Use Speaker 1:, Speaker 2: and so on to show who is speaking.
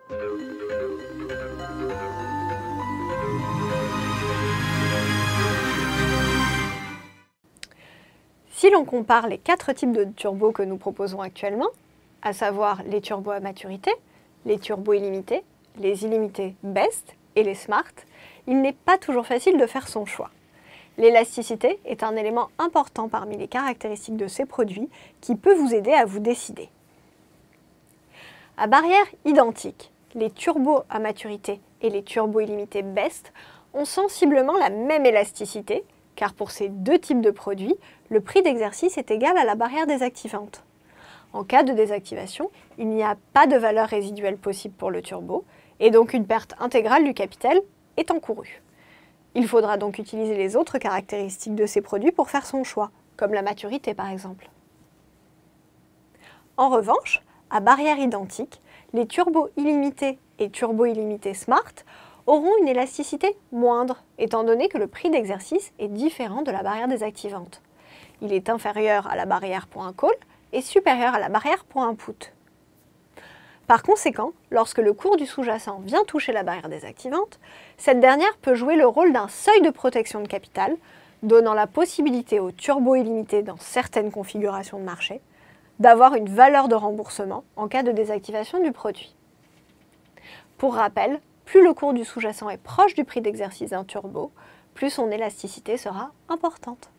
Speaker 1: Si l'on compare les 4 types de turbos que nous proposons actuellement, à savoir les turbos à maturité, les turbos illimités, les illimités BEST et les Smart, il n'est pas toujours facile de faire son choix. L'élasticité est un élément important parmi les caractéristiques de ces produits qui peut vous aider à vous décider. À barrière identique, les turbos à maturité et les turbos illimités BEST ont sensiblement la même élasticité, car pour ces 2 types de produits, le prix d'exercice est égal à la barrière désactivante. En cas de désactivation, il n'y a pas de valeur résiduelle possible pour le turbo, et donc une perte intégrale du capital est encourue. Il faudra donc utiliser les autres caractéristiques de ces produits pour faire son choix, comme la maturité par exemple. En revanche, à barrière identique, les turbos illimités et turbos illimités Smart auront une élasticité moindre, étant donné que le prix d'exercice est différent de la barrière désactivante. Il est inférieur à la barrière pour un call et supérieur à la barrière pour un put. Par conséquent, lorsque le cours du sous-jacent vient toucher la barrière désactivante, cette dernière peut jouer le rôle d'un seuil de protection de capital, donnant la possibilité aux turbos illimités dans certaines configurations de marché d'avoir une valeur de remboursement en cas de désactivation du produit. Pour rappel, plus le cours du sous-jacent est proche du prix d'exercice d'un turbo, plus son élasticité sera importante.